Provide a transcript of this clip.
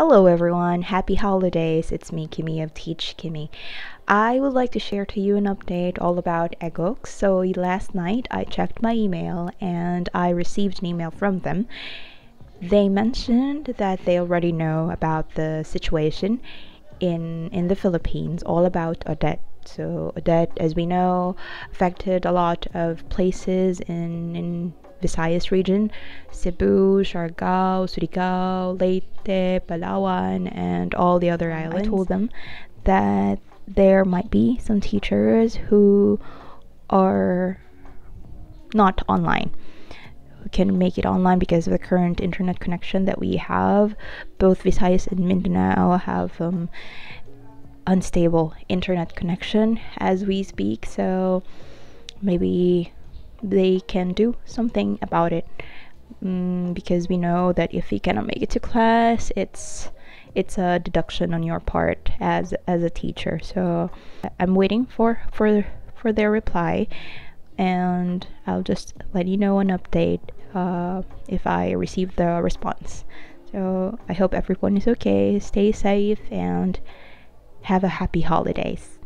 Hello everyone, happy holidays. It's me, Kimmy of Teach Kimmy. I would like to share to you an update all about EGOX. So last night I checked my email and I received an email from them. They mentioned that they already know about the situation in the Philippines, all about Odette. So Odette, as we know, affected a lot of places in Visayas region, Cebu, Siargao, Surigao, Leyte, Palawan, and all the other islands. I told them that there might be some teachers who are not online, who can make it online because of the current internet connection that we have. Both Visayas and Mindanao have unstable internet connection as we speak, so maybe they can do something about it, because we know that if you cannot make it to class, it's a deduction on your part as a teacher. So I'm waiting for their reply, and I'll just let you know an update if I receive the response. So I hope everyone is okay, stay safe, and have a happy holidays.